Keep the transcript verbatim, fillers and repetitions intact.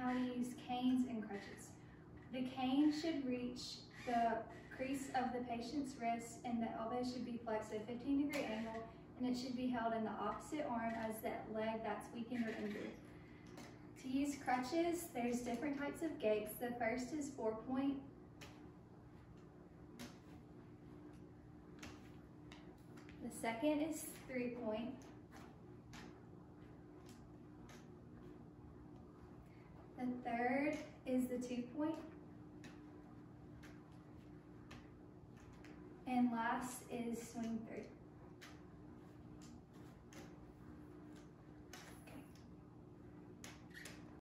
how to use canes and crutches. The cane should reach the crease of the patient's wrist and the elbow should be flexed at a fifteen degree angle, and it should be held in the opposite arm as that leg that's weakened or injured. To use crutches, there's different types of gaits. The first is four point. The second is three point. The third is the two point. And last is swing through.